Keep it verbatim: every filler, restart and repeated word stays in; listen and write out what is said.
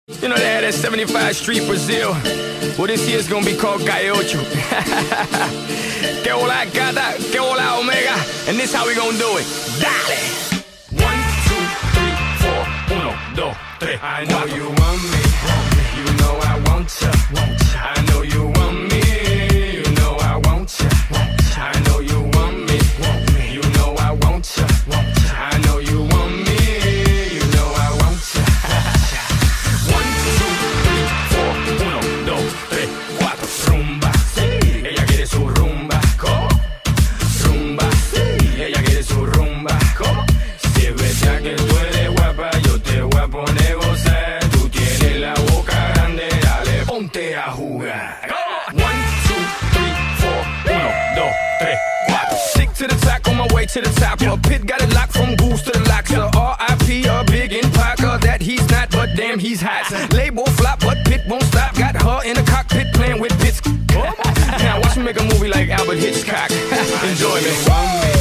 You know they had that seventy-five Street Brazil. Well, this year's gonna be called Calle Ocho. Que hola gata, que hola omega. And this how we gonna do it. Dale! One, two, three, four. Uno, dos, tres. I know you want me. You know I want ya. I know you want me. You know I want ya. I know you want me. You know I want ya. I know you want me. You know I want ya. One, two, three, four. Uno, dos, tres, cuatro. Rumba. Ella quiere su rumba. ¿Cómo? Rumba. Ella quiere su rumba. ¿Cómo? Si es verdad que tú eres guapa, yo te voy a poner gozar. Tú tienes la boca grande, dale, ponte a jugar. One, two, three, four. Uno, dos, tres, cuatro. Sick to the top, on my way to the top. A pit got it locked from goose to the locks. R I P a big in Parker that he's not, but damn he's hot. Label flop, but Pit won't stop. Got her in the cockpit playing with bits. Now watch me make a movie like Albert Hitchcock. Enjoy me.